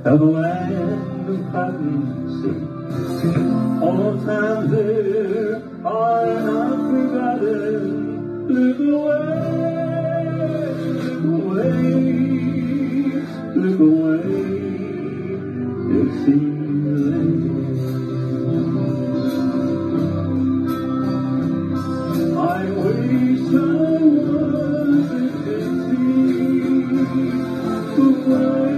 of a land of cotton sea. All times there are not forgotten. Look away, look away, you'll see the land. I wish someone could see away.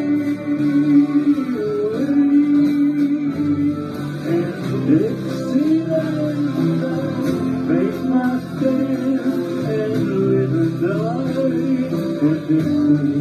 It's the land that makes my stand and live and die with this